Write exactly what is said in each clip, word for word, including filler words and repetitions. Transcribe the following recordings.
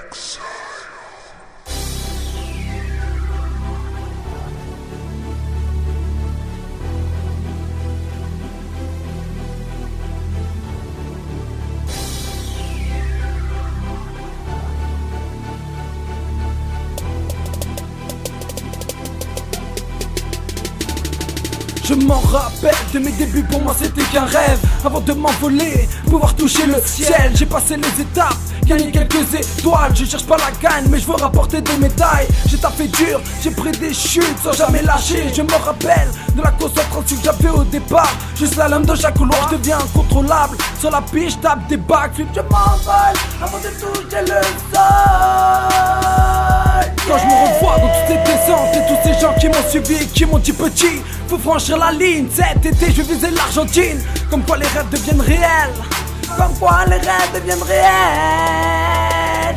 Je m'en rappelle de mes débuts, pour moi c'était qu'un rêve. Avant de m'envoler, pouvoir toucher le ciel. J'ai passé les étapes, gagné quelques étoiles. Je cherche pas la gagne, mais je veux rapporter des médailles. J'ai tapé dur, j'ai pris des chutes sans jamais lâcher. Je me rappelle de la concentration que j'avais au départ. Je slalom de chaque couloir, je deviens incontrôlable. Sur la piste, je tape des backflips. Je m'envole avant de toucher le sol. Quand je me revois dans toutes ces descentes et tous ces gens qui m'ont suivi et qui m'ont dit petit, faut franchir la ligne. Cet été je visais l'Argentine. Comme quoi les rêves deviennent réels. Comme quoi les rêves deviennent réels.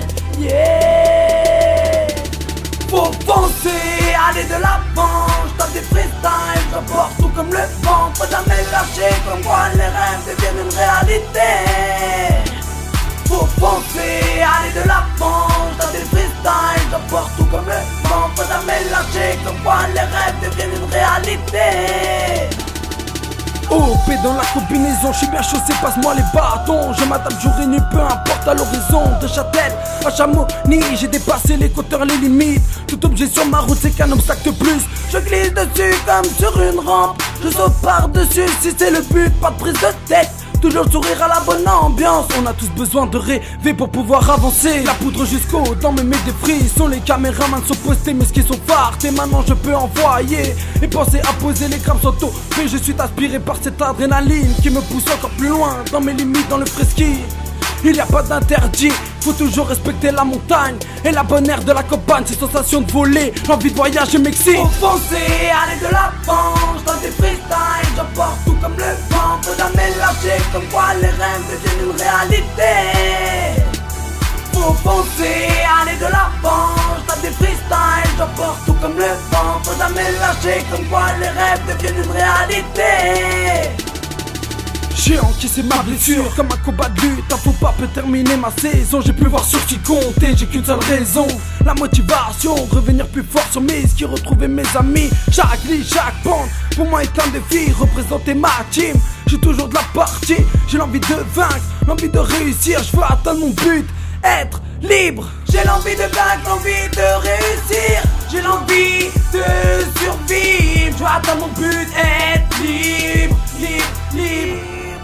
Yeah. Faut foncer, aller de l'avant. J'tape des freestyles, j'emporte tout comme le vent. Faut jamais lâcher, comme quoi les rêves deviennent une réalité. Faut foncer, aller de l'avant. J'tape des freestyles, j'emporte tout comme le vent. Faut jamais lâcher, comme quoi les rêves deviennent une réalité. O P dans la combinaison, je suis bien chaussé, passe-moi les bâtons. Je m'adapte jour et nuit, peu importe à l'horizon. De Châtel à Chamonix, j'ai dépassé les compteurs, les limites. Tout objet sur ma route, c'est qu'un obstacle de plus. Je glisse dessus comme sur une rampe. Je saute par-dessus si c'est le but, pas de prise de tête. Toujours sourire à la bonne ambiance. On a tous besoin de rêver pour pouvoir avancer. La poudre jusqu'au dans me met des frissons. Les caméramans sont postés mais ce qui sont fartés. Maintenant je peux envoyer et penser à poser les grammes sans taux. Mais je suis aspiré par cette adrénaline qui me pousse encore plus loin dans mes limites, dans le fresqui. Il n'y a pas d'interdit, faut toujours respecter la montagne et la bonne air de la campagne. Ces sensations de voler, l'envie de voyager m'excite. Faut foncer, aller de l'avant, j'tends des freestyles, j'emporte tout comme le vent. Faut jamais lâcher, comme quoi les rêves deviennent une réalité. Faut foncer, aller de l'avant, j'tends des freestyles, j'emporte tout comme le vent. Faut jamais lâcher, comme quoi les rêves deviennent une réalité. J'ai encaissé ma blessure comme un combat de lutte. Un faux pas peut terminer ma saison. J'ai pu voir sur qui compter, j'ai qu'une seule raison, la motivation, revenir plus fort sur mes skis, retrouver mes amis. Chaque lit, chaque pente, pour moi est un défi. Représenter ma team, j'ai toujours de la partie. J'ai l'envie de vaincre, l'envie de réussir. Je veux atteindre mon but, être libre. J'ai l'envie de vaincre, l'envie de réussir. J'ai l'envie de survivre. Je veux atteindre mon but, être libre, libre, libre.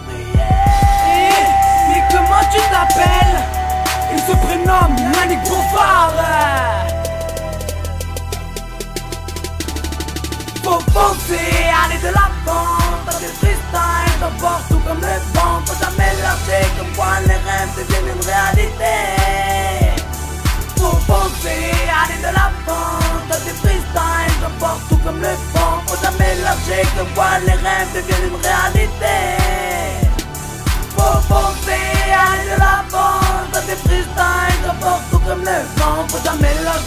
Comment tu t'appelles? Il se prénomme Yannick Bonsoir. Faut foncer, aller de l'avant. Dans des freestyles, j'emporte tout comme le vent. Faut jamais lâcher, comme quoi les rêves deviennent une réalité. Faut foncer, aller de l'avant. Dans des freestyles, j'emporte tout comme le vent. Faut jamais lâcher, comme quoi les rêves deviennent une réalité. Faut foncer, aller de l'avant, dans des freestyles, j'emporte tout comme le vent. Faut jamais lâcher.